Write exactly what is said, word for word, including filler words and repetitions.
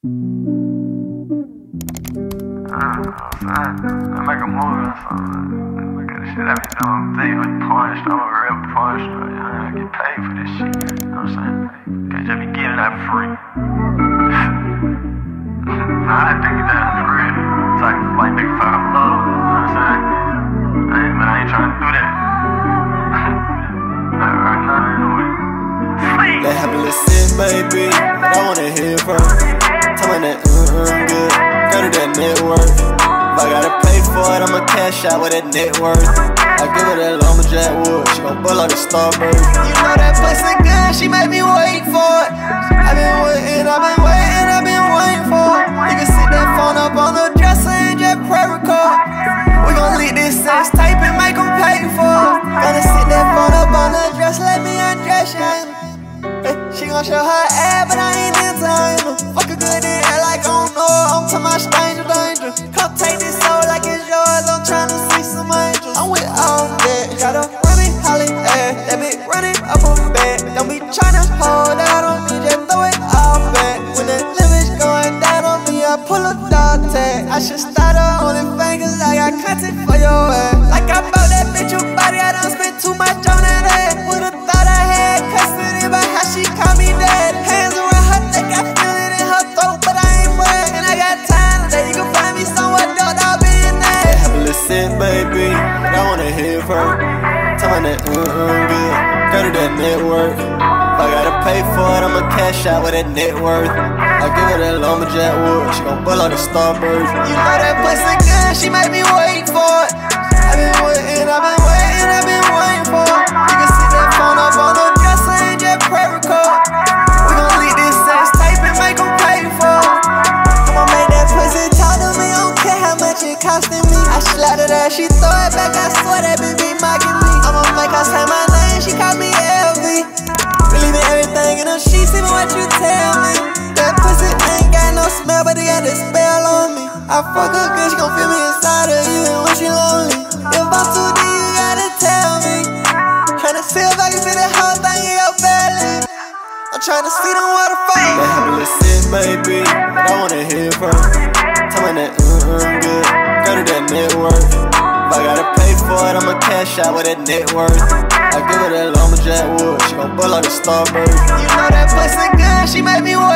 I make a movie or something. Look at the shit I be doing. Big with porn star, I'm a real porn star. You know, I get paid for this shit. You know what I'm saying? Can't just be getting that free. Nah, I think that for real. It's like, like nigga fuck up love. You know what I'm saying? I ain't, but I ain't trying to do that. Not right now, anyway. That happy little sin, baby, but I wanna hear from tell me that mm-mm good, go to that network. If I gotta pay for it, I'ma cash out with that net worth. I give her that lumberjack wood, she gon' pull out the Starburst. You know that pussy good, she made me wait for it. I been waiting, I been waiting, I been waiting for it. You can sit that phone up on the dresser and just pray record. We gon' leak this sex tape and make them pay for it. Gonna sit that phone up on the dresser, let me undress you. She gon' show her ass, but I ain't into her. Fuck a good in air like I don't know her. I'm to my stranger danger. Come take this soul like it's yours. I'm tryna see some angels. I'm with all that. Gotta run it, holly ass. That bitch running up on back. Don't be tryna hold out on me, just throw it all back. When the limit's going down on me, I pull a dog tag. I should start her OnlyFans, cause I got content for your ass. Like I bought that bitch your body, I done spent too much on that ass. Would've thought I had custody, but how she call me dad. Hands around her neck, I feel it in her throat, but I ain't worried. And I got time today, you can find me somewhere, dog, I'll be in there. Have a listen, baby, but I wanna hear from tell me that mm-mm good, go to that network. If I gotta pay for it, I'ma cash out with that net worth. I give her that lumberjack wood, she gon' pull out the Starburst. You know that pussy good, she made me wait for it. I been waiting, I been waiting, I been waiting for it. You can sit that phone up on the dresser and just pray record. We gon' leak this sex tape and make them pay for it. I'ma make that pussy talk to me, I don't care how much it costing me. I slaughtered her, she throw it back, I swear that bitch be mocking me. I'ma make her say my name, she call me Elvee. Believing everything in them sheets, even what you tell me. That pussy ain't got no smell, but they got the spell on me. I fuck her good, she gon' feel me inside her, even when she lonely. If I'm too deep, you gotta tell me. Tryna see if I can fit that whole thing in your belly. I'm tryna see them waterfalls. That happy little sin, baby, but I wanna hear from tell me that mm-mm good, go to that network. If I gotta pay for it, I'ma cash out with that net worth. I give her that lumberjack wood, she gon' pull out the Starburst. You know that pussy good, she made me wait.